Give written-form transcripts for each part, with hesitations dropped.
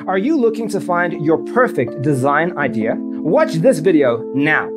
Are you looking to find your perfect design idea? Watch this video now.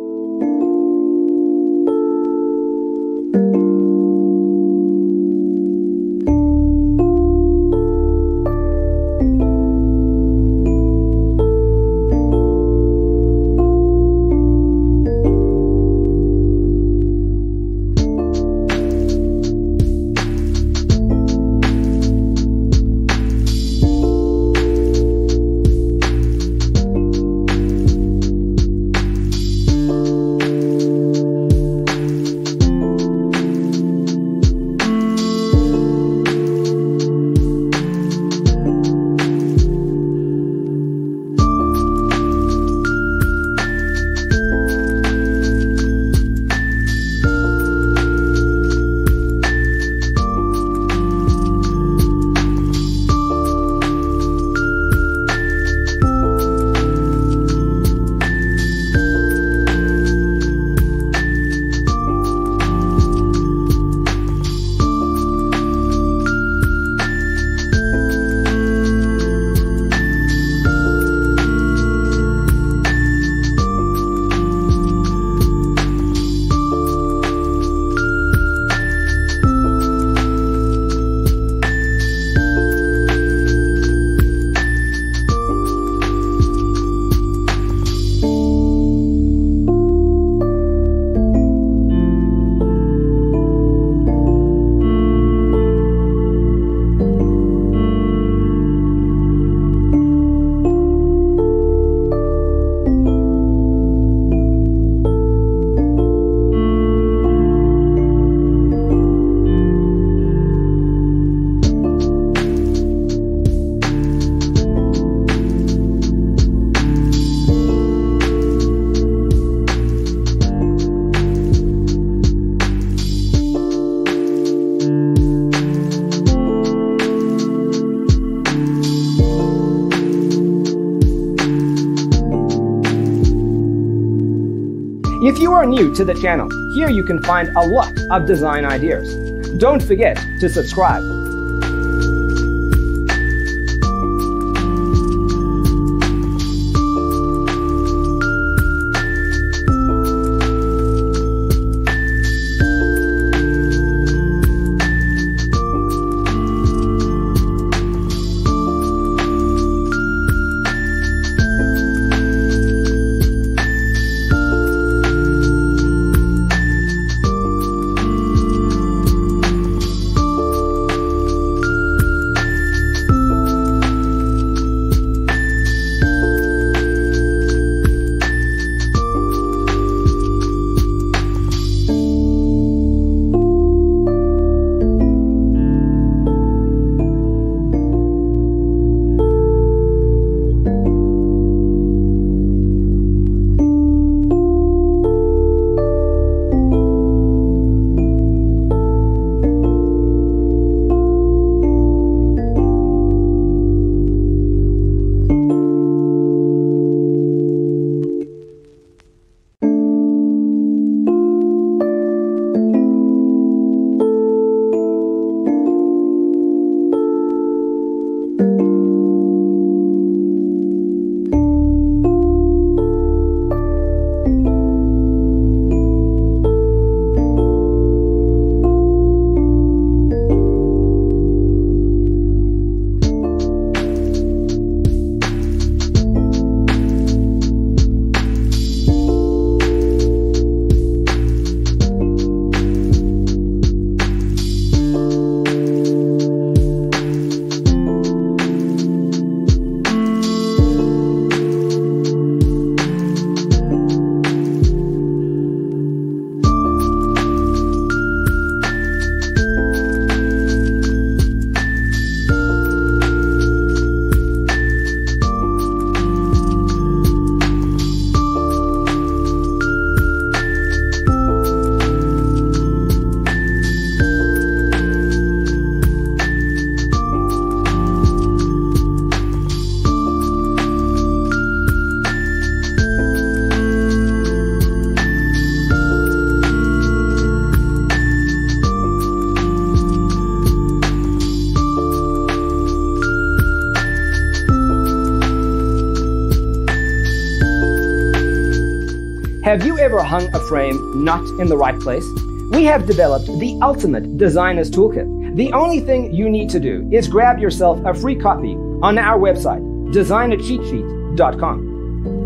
If you are new to the channel, here you can find a lot of design ideas. Don't forget to subscribe. Have you ever hung a frame not in the right place? We have developed the ultimate designer's toolkit. The only thing you need to do is grab yourself a free copy on our website, designercheatsheet.com.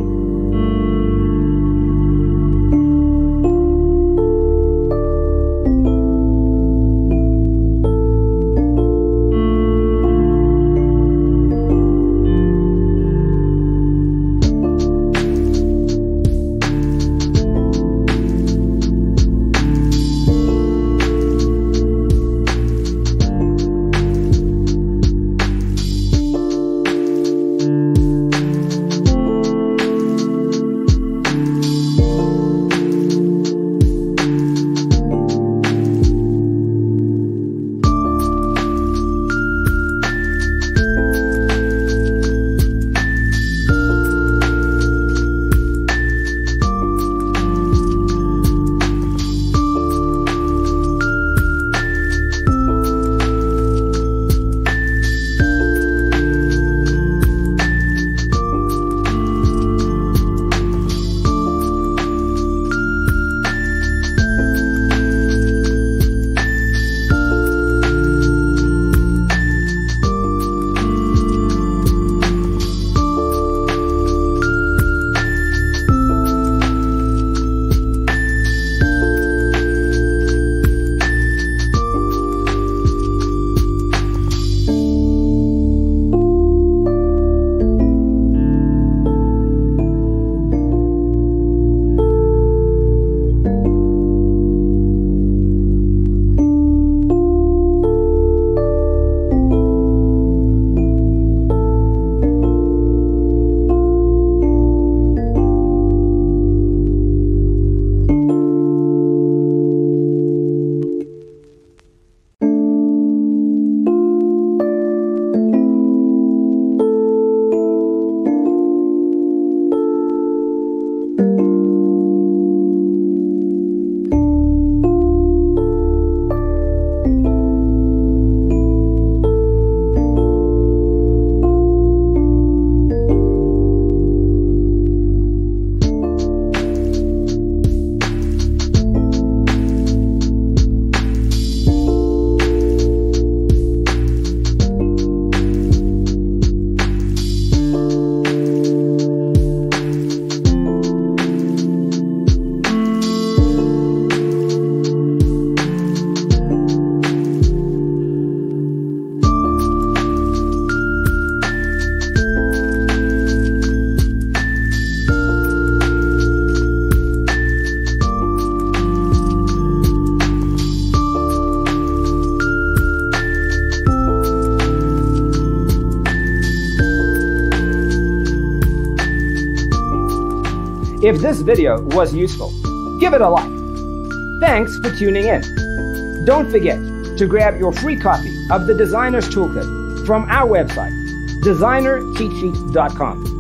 If this video was useful, give it a like. Thanks for tuning in. Don't forget to grab your free copy of the Designer's Toolkit from our website, designercheatsheet.com.